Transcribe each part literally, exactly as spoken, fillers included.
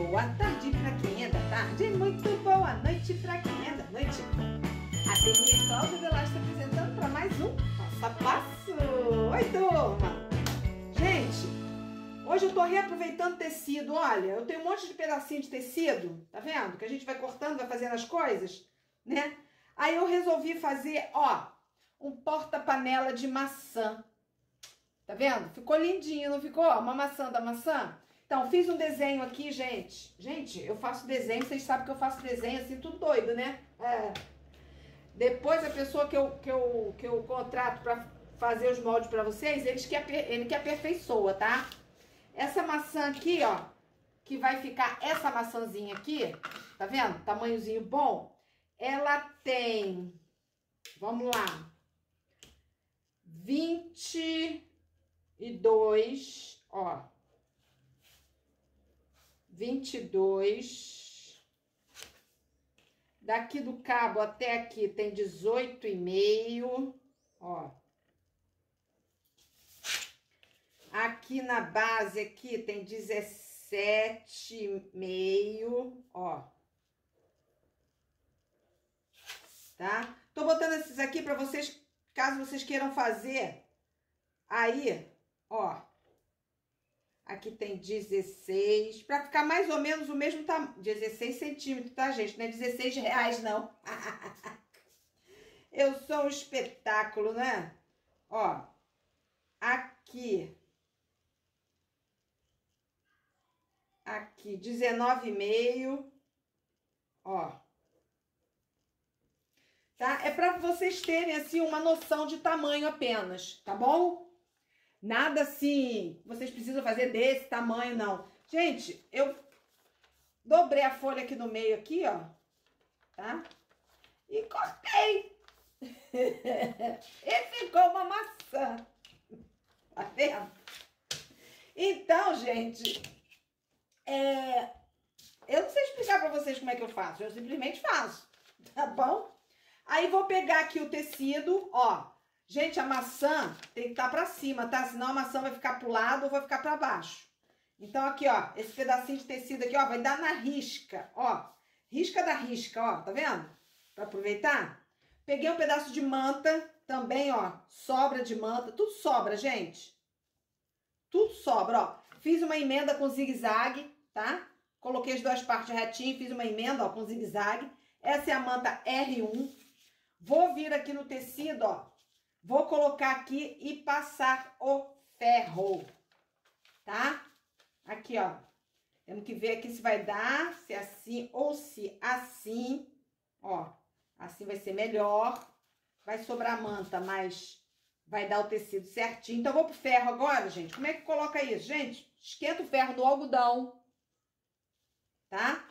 boa tarde pra quem é da tarde, muito boa noite pra quem é da noite. A Tênis Cláudia Velasco está apresentando para mais um Passo a Passo. Oi, turma! Gente, hoje eu tô reaproveitando tecido, olha, eu tenho um monte de pedacinho de tecido, tá vendo? Que a gente vai cortando, vai fazendo as coisas, né? Aí eu resolvi fazer, ó, um porta-panela de maçã. Tá vendo? Ficou lindinho, não ficou? Uma maçã da maçã. Então, fiz um desenho aqui, gente. Gente, eu faço desenho, vocês sabem que eu faço desenho assim, tudo doido, né? É. Depois, a pessoa que eu, que eu, que eu contrato pra fazer os moldes pra vocês, eles que, ele que aperfeiçoa, tá? Essa maçã aqui, ó, que vai ficar essa maçãzinha aqui, tá vendo? Tamanhozinho bom. Ela tem, vamos lá, vinte e dois, ó, vinte e dois, daqui do cabo até aqui tem dezoito e meio, ó, aqui na base aqui tem dezessete e meio, ó, tá? Tô botando esses aqui pra vocês, caso vocês queiram fazer, aí, ó, aqui tem dezesseis, pra ficar mais ou menos o mesmo tamanho, dezesseis centímetros, tá, gente? Não é dezesseis reais, não. Eu sou um espetáculo, né? Ó, aqui, aqui, dezenove e meio, ó, tá? É pra vocês terem, assim, uma noção de tamanho apenas, tá bom? Nada assim, vocês precisam fazer desse tamanho, não. Gente, eu dobrei a folha aqui no meio, aqui, ó, tá? E cortei. E ficou uma maçã. Tá vendo? Então, gente, é... eu não sei explicar pra vocês como é que eu faço. Eu simplesmente faço, tá bom? Aí, vou pegar aqui o tecido, ó. Gente, a maçã tem que estar pra cima, tá? Senão a maçã vai ficar pro lado ou vai ficar pra baixo. Então, aqui, ó, esse pedacinho de tecido aqui, ó, vai dar na risca, ó. Risca da risca, ó, tá vendo? Pra aproveitar. Peguei um pedaço de manta também, ó, sobra de manta. Tudo sobra, gente. Tudo sobra, ó. Fiz uma emenda com zigue-zague, tá? Coloquei as duas partes retinho, fiz uma emenda, ó, com zigue-zague. Essa é a manta R um. Vou vir aqui no tecido, ó. Vou colocar aqui e passar o ferro, tá? Aqui, ó. Temos que ver aqui se vai dar, se assim ou se assim, ó. Assim vai ser melhor. Vai sobrar manta, mas vai dar o tecido certinho. Então, vou pro ferro agora, gente. Como é que coloca isso? Gente, esquenta o ferro no algodão, tá?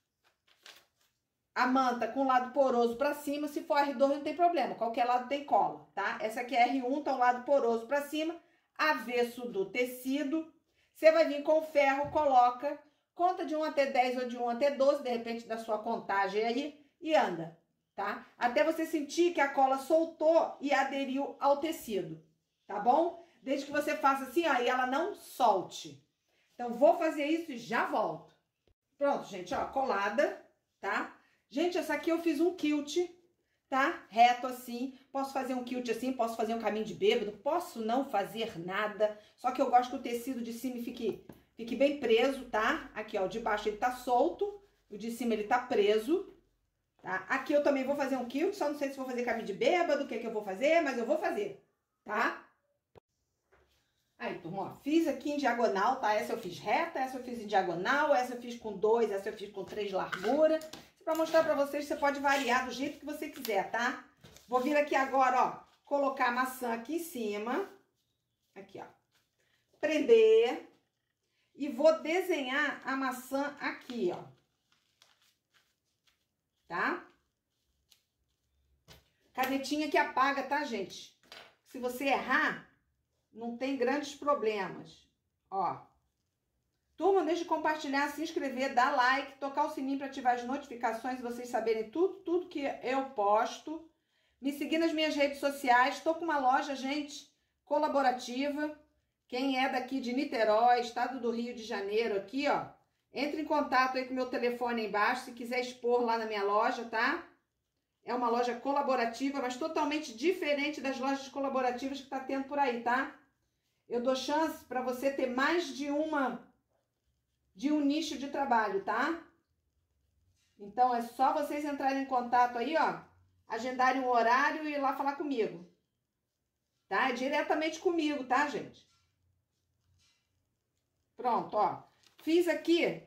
A manta com o lado poroso pra cima, se for R dois não tem problema, qualquer lado tem cola, tá? Essa aqui é R um, tá o lado poroso pra cima, avesso do tecido. Você vai vir com o ferro, coloca, conta de um até dez ou de um até doze, de repente da sua contagem aí, e anda, tá? Até você sentir que a cola soltou e aderiu ao tecido, tá bom? Desde que você faça assim, ó, e ela não solte. Então, vou fazer isso e já volto. Pronto, gente, ó, colada, tá? Gente, essa aqui eu fiz um quilt, tá? Reto assim. Posso fazer um quilt assim, posso fazer um caminho de bêbado, posso não fazer nada. Só que eu gosto que o tecido de cima fique, fique bem preso, tá? Aqui, ó, o de baixo ele tá solto, o de cima ele tá preso, tá? Aqui eu também vou fazer um quilt, só não sei se vou fazer caminho de bêbado, o que é que eu vou fazer, mas eu vou fazer, tá? Aí, turma, ó, fiz aqui em diagonal, tá? Essa eu fiz reta, essa eu fiz em diagonal, essa eu fiz com dois, essa eu fiz com três largura. Pra mostrar pra vocês, você pode variar do jeito que você quiser, tá? Vou vir aqui agora, ó, colocar a maçã aqui em cima. Aqui, ó. Prender. E vou desenhar a maçã aqui, ó. Tá? Canetinha que apaga, tá, gente? Se você errar, não tem grandes problemas. Ó. Turma, não deixe de compartilhar, se inscrever, dar like, tocar o sininho para ativar as notificações e vocês saberem tudo, tudo que eu posto. Me seguir nas minhas redes sociais. Estou com uma loja, gente, colaborativa. Quem é daqui de Niterói, estado do Rio de Janeiro, aqui, ó, Entre em contato aí com o meu telefone aí embaixo, se quiser expor lá na minha loja, tá? É uma loja colaborativa, mas totalmente diferente das lojas colaborativas que tá tendo por aí, tá? Eu dou chance para você ter mais de uma, de um nicho de trabalho, tá? Então, é só vocês entrarem em contato aí, ó, agendarem um horário e ir lá falar comigo, tá? É diretamente comigo, tá, gente? Pronto, ó. Fiz aqui.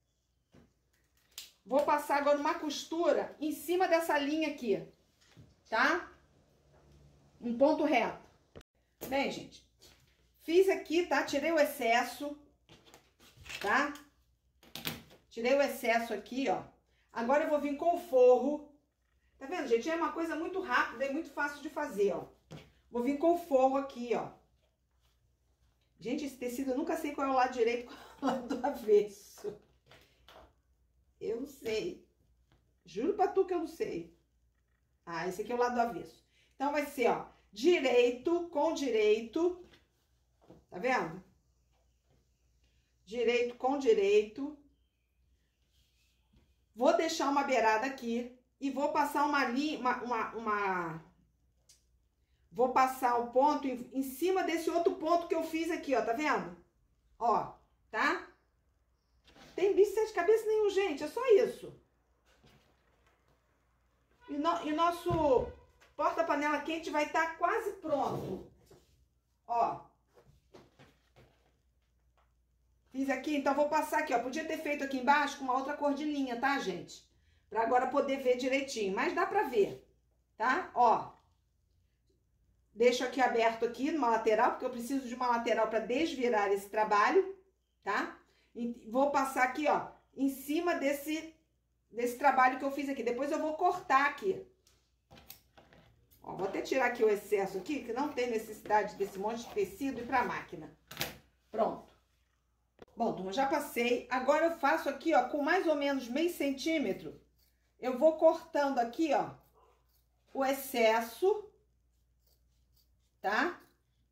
Vou passar agora uma costura em cima dessa linha aqui, tá? Um ponto reto. Bem, gente, fiz aqui, tá? Tirei o excesso, tá? Tirei o excesso aqui, ó. Agora eu vou vir com o forro. Tá vendo, gente? É uma coisa muito rápida e muito fácil de fazer, ó. Vou vir com o forro aqui, ó. Gente, esse tecido eu nunca sei qual é o lado direito e qual é o lado do avesso. Eu não sei. Juro pra tu que eu não sei. Ah, esse aqui é o lado do avesso. Então, vai ser, ó, direito com direito. Tá vendo? Direito com direito. Vou deixar uma beirada aqui e vou passar uma linha, uma, uma, uma... Vou passar o ponto em, em cima desse outro ponto que eu fiz aqui, ó, tá vendo? Ó, tá? Tem bicho de sete cabeças nenhum, gente, é só isso. E, no, e nosso porta-panela quente vai estar quase pronto. Ó. Fiz aqui, então vou passar aqui, ó. Podia ter feito aqui embaixo com uma outra cor de linha, tá, gente? Pra agora poder ver direitinho, mas dá pra ver, tá? Ó. Deixo aqui aberto aqui numa lateral, porque eu preciso de uma lateral pra desvirar esse trabalho, tá? E vou passar aqui, ó, em cima desse, desse trabalho que eu fiz aqui. Depois eu vou cortar aqui. Ó, vou até tirar aqui o excesso aqui, que não tem necessidade desse monte de tecido e ir pra máquina. Pronto. Bom, turma, já passei. Agora eu faço aqui, ó, com mais ou menos meio centímetro. Eu vou cortando aqui, ó, o excesso, tá?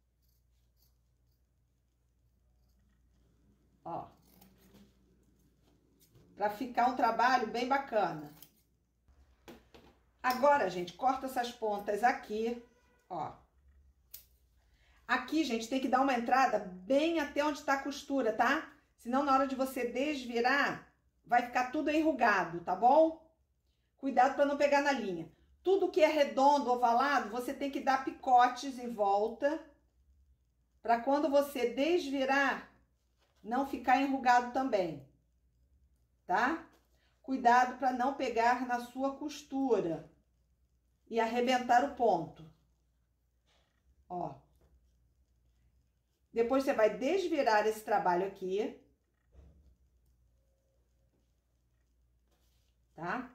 Ó. Pra ficar um trabalho bem bacana. Agora, gente, corta essas pontas aqui, ó. Aqui, gente, tem que dar uma entrada bem até onde tá a costura, tá? Senão, na hora de você desvirar, vai ficar tudo enrugado, tá bom? Cuidado para não pegar na linha. Tudo que é redondo, ovalado, você tem que dar picotes em volta, para quando você desvirar, não ficar enrugado também, tá? Cuidado para não pegar na sua costura e arrebentar o ponto. Ó. Depois você vai desvirar esse trabalho aqui. Tá?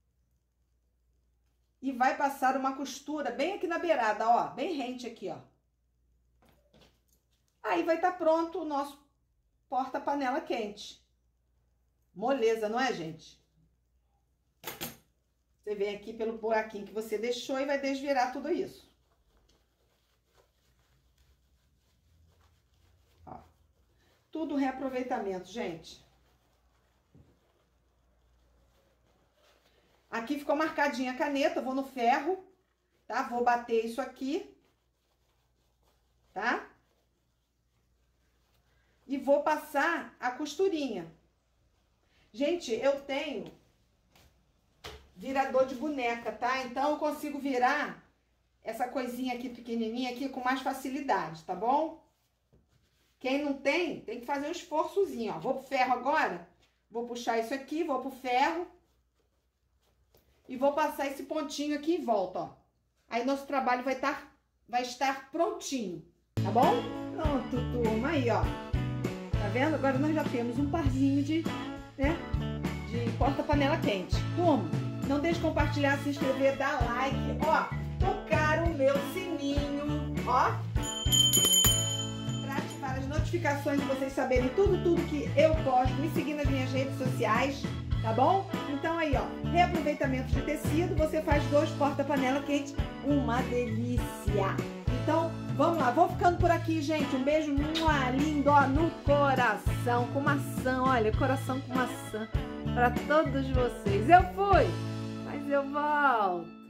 E vai passar uma costura bem aqui na beirada, ó. Bem rente aqui, ó. Aí vai estar pronto o nosso porta-panela quente. Moleza, não é, gente? Você vem aqui pelo buraquinho que você deixou e vai desvirar tudo isso. Ó. Tudo reaproveitamento, gente. Aqui ficou marcadinha a caneta, eu vou no ferro, tá? Vou bater isso aqui, tá? E vou passar a costurinha. Gente, eu tenho virador de boneca, tá? Então, eu consigo virar essa coisinha aqui pequenininha aqui com mais facilidade, tá bom? Quem não tem, tem que fazer um esforçozinho, ó. Vou pro ferro agora, vou puxar isso aqui, vou pro ferro. E vou passar esse pontinho aqui em volta, ó. Aí nosso trabalho vai estar, vai estar prontinho, tá bom? Pronto, turma, aí, ó. Tá vendo? Agora nós já temos um parzinho de, né, de porta-panela quente. Turma, não deixe de compartilhar, se inscrever, dar like, ó. Tocar o meu sininho, ó. Pra ativar as notificações e vocês saberem tudo, tudo que eu posto. Me seguir nas minhas redes sociais. Tá bom? Então aí, ó, reaproveitamento de tecido, você faz dois porta-panela quente, uma delícia. Então, Vamos lá, vou ficando por aqui, gente. Um beijo mua, lindo, ó, no coração, com maçã. Olha, coração com maçã pra todos vocês. Eu fui, mas eu volto.